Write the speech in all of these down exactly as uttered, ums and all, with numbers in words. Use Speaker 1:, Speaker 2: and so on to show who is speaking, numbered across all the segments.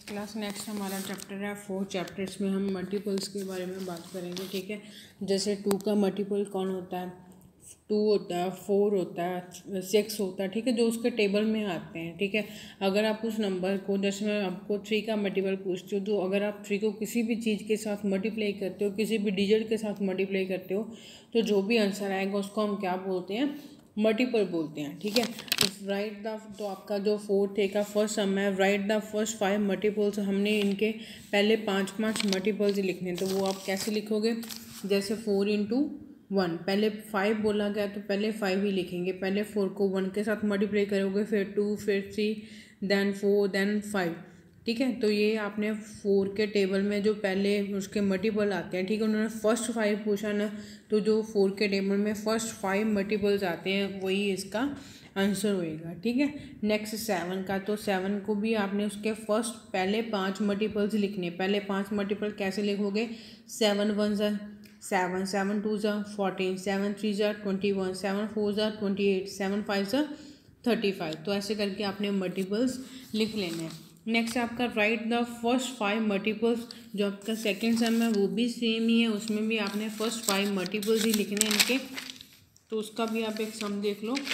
Speaker 1: Class next हमारा chapter है four chapter. इसमें हम मल्टीपल्स के बारे में बात करेंगे, ठीक है। जैसे टू का मल्टीपल कौन होता है, टू होता है, फोर होता है, सिक्स होता है, ठीक है, जो उसके टेबल में आते हैं, ठीक है। अगर आप उस नंबर को, जैसे मैं आपको थ्री का मल्टीपल पूछती हूँ, तो अगर आप थ्री को किसी भी चीज़ के साथ मल्टीप्लाई करते हो, किसी भी डिजिट के साथ मल्टीप्लाई करते हो, तो जो भी आंसर आएगा उसको हम क्या बोलते हैं, मल्टीपल बोलते हैं, ठीक है। तो राइट द तो आपका जो फोर्थ ए का फर्स्ट सम है, write the first five multiples. हमने इनके पहले पांच पांच मल्टीपल्स लिखने हैं, तो वो आप कैसे लिखोगे, जैसे फोर इंटू वन, पहले फाइव बोला गया तो पहले फाइव ही लिखेंगे। पहले फोर को वन के साथ मल्टीप्लाई करोगे, फिर टू, फिर three, then four, then five, ठीक है। तो ये आपने फोर के टेबल में जो पहले उसके मल्टीपल आते हैं, ठीक है, उन्होंने फर्स्ट फाइव पूछा ना, तो जो फोर के टेबल में फर्स्ट फाइव मल्टीपल्स आते हैं वही इसका आंसर होएगा, ठीक है। नेक्स्ट सेवन का, तो सेवन को भी आपने उसके फर्स्ट पहले पांच मल्टीपल्स लिखने। पहले पांच मल्टीपल कैसे लिखोगे, सेवन वन ज़ा सेवन, सेवन टू ज़ा फोर्टीन, सेवन थ्री ज़ा ट्वेंटी वन, सेवन फोर ज़ा ट्वेंटी एट, सेवन फाइव ज़ा थर्टी फाइव। तो ऐसे करके आपने मल्टीपल्स लिख लेने हैं। नेक्स्ट आपका write the first five multiples. जो आपका सेकंड सम है वो भी सेम ही है, उसमें भी आपने फर्स्ट फाइव मल्टीपल्स ही लिखने हैं इनके। तो उसका भी आप एक सम देख लो।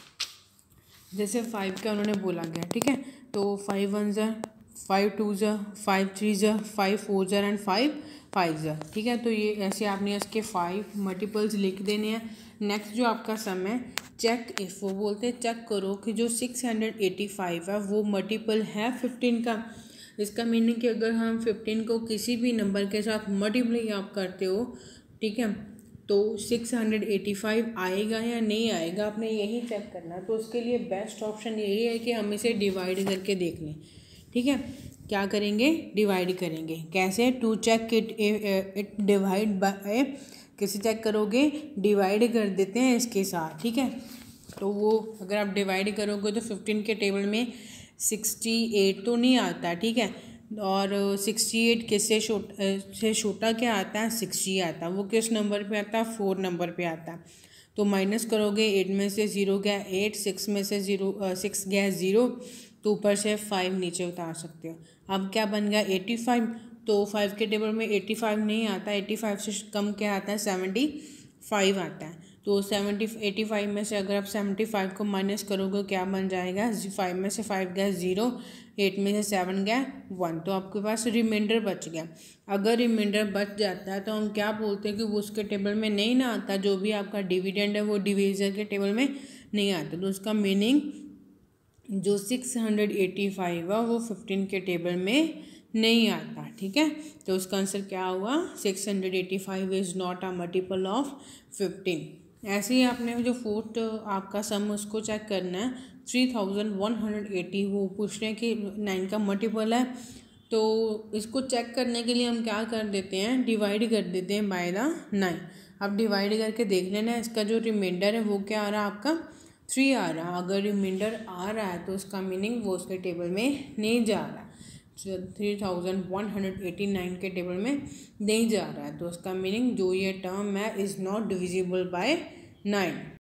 Speaker 1: जैसे फाइव का उन्होंने बोला गया, ठीक है, तो फाइव वन ज़ा, फाइव टू ज़ा, फाइव थ्री ज़ा, फाइव फोर ज़ा एंड फाइव फाइव ज़ा, ठीक है। तो ये ऐसे आपने इसके फाइव मल्टीपल्स लिख देने हैं। नेक्स्ट जो आपका सम है, चेक इफ़, वो बोलते हैं चेक करो कि जो सिक्स हंड्रेड एटी फाइव है वो मल्टीपल है फिफ्टीन का। इसका मीनिंग कि अगर हम फिफ्टीन को किसी भी नंबर के साथ मल्टीप्लाई आप करते हो, ठीक है, तो सिक्स हंड्रेड एटी फाइव आएगा या नहीं आएगा, आपने यही चेक करना है। तो उसके लिए बेस्ट ऑप्शन यही है कि हम इसे डिवाइड करके देख लें, ठीक है। क्या करेंगे, डिवाइड करेंगे। कैसे, to check it it divide by, कैसे चेक करोगे, डिवाइड कर देते हैं इसके साथ, ठीक है। तो वो अगर आप डिवाइड करोगे तो फिफ्टीन के टेबल में सिक्सटी एट तो नहीं आता, ठीक है, और सिक्सटी एट किससे छोटा से छोटा क्या आता है, सिक्सटी आता है। वो किस नंबर पे आता है, फोर नंबर पे आता है। तो माइनस करोगे, एट में से ज़ीरो गया एट, सिक्स में से ज़ीरो सिक्स गया ज़ीरो, तो ऊपर से फाइव नीचे उतार सकते हो। अब क्या बन गया, एटी फाइव। तो फाइव के टेबल में एटी फाइव नहीं आता, एटी फाइव से कम क्या आता है, सेवेंटी फाइव आता है। तो सेवेंटी एटी फाइव में से अगर आप सेवेंटी फाइव को माइनस करोगे क्या बन जाएगा, फाइव में से फाइव गया ज़ीरो, एट में से सेवन गया वन, तो आपके पास रिमाइंडर बच गया। अगर रिमाइंडर बच जाता है तो हम क्या बोलते हैं कि वो उसके टेबल में नहीं ना आता, जो भी आपका डिविडेंड है वो डिवीज़र के टेबल में नहीं आता। तो उसका मीनिंग जो सिक्स हंड्रेड एटी फाइव है वो फिफ्टीन के टेबल में नहीं आता, ठीक है। तो उसका आंसर क्या हुआ, six hundred eighty five is not a multiple of fifteen. ऐसे ही आपने जो फोर्थ आपका सम उसको चेक करना है, three thousand one hundred eighty, वो पूछ रहे हैं कि नाइन का मल्टीपल है। तो इसको चेक करने के लिए हम क्या कर देते हैं, डिवाइड कर देते हैं बाय द नाइन। अब डिवाइड करके देख लेना है, इसका जो रिमाइंडर है वो क्या आ रहा है आपका, थ्री आ रहा है। अगर रिमाइंडर आ रहा है तो उसका मीनिंग वो उसके टेबल में नहीं जा रहा है, three thousand one hundred eighty nine के टेबल में नहीं जा रहा है। तो उसका मीनिंग जो ये टर्म है is not divisible by nine.